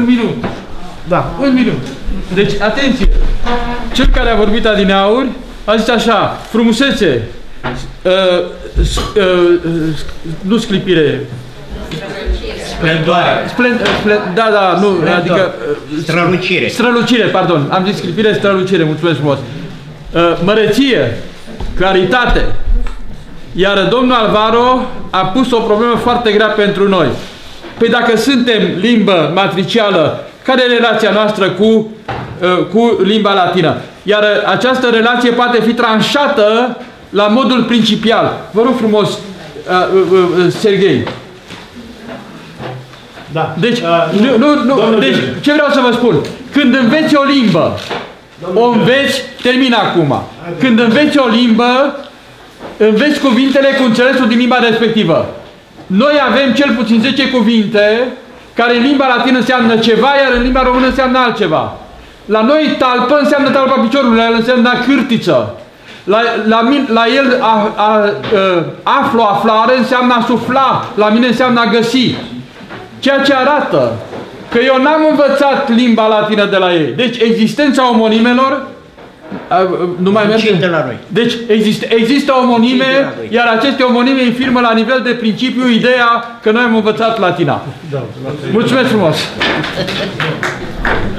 minut. Da. Un minut. Deci, atenție! Cel care a vorbit adineauri a zis așa, frumusețe, nu sclipire. Splendoare. Da, nu, adică... Strălucire. Strălucire, pardon. Am zis sclipire, strălucire, mulțumesc frumos. Măreție, claritate. Iar domnul Alvaro a pus o problemă foarte grea pentru noi. Păi dacă suntem limbă matricială, care e relația noastră cu limba latină? Iar această relație poate fi tranșată la modul principial. Vă rog frumos, Serghei. Da. Deci, deci, ce vreau să vă spun? Când înveți o limbă, o înveți, termin acum. Când înveți o limbă, înveți cuvintele cu înțelesul din limba respectivă. Noi avem cel puțin 10 cuvinte care în limba latină înseamnă ceva, iar în limba română înseamnă altceva. La noi talpă înseamnă talpa piciorului, la el înseamnă cârtiță. La el aflu, aflare înseamnă a sufla, la mine înseamnă a găsi. Ceea ce arată că eu n-am învățat limba latină de la ei. Deci existența omonimelor nu mai merge? De la noi. Deci există omonime, iar aceste omonime infirmă la nivel de principiu ideea că noi am învățat latina. Mulțumesc frumos!